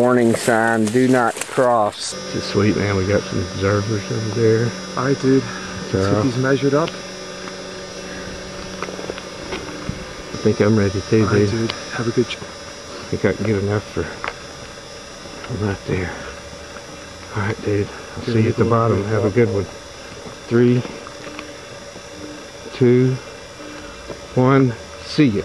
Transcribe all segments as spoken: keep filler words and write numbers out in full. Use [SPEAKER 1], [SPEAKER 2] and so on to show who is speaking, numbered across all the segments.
[SPEAKER 1] warning sign, do not cross.
[SPEAKER 2] It's sweet, man. We got some observers over there.
[SPEAKER 3] All right, dude. Let's
[SPEAKER 2] So,
[SPEAKER 3] get these measured up.
[SPEAKER 2] I think I'm ready too,
[SPEAKER 3] All right,
[SPEAKER 2] dude.
[SPEAKER 3] dude. Have a good.
[SPEAKER 2] I think I can get enough for from right there. All right, dude. I'll see you at the bottom. Have a good one. Three, two, one. See you.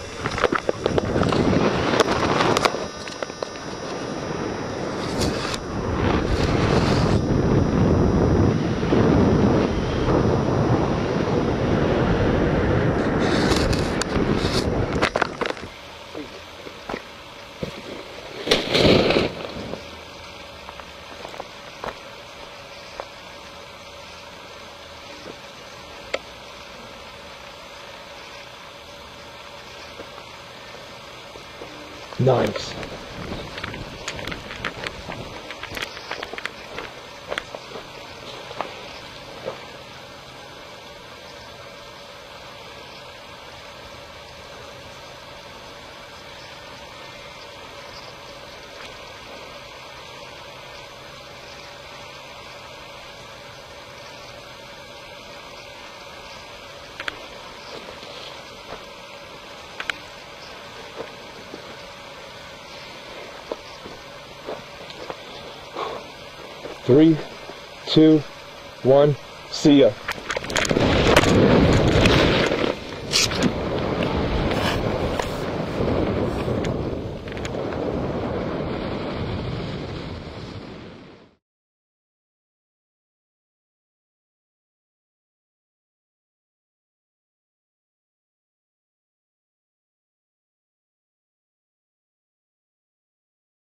[SPEAKER 3] Nice. Three, two, one, see ya.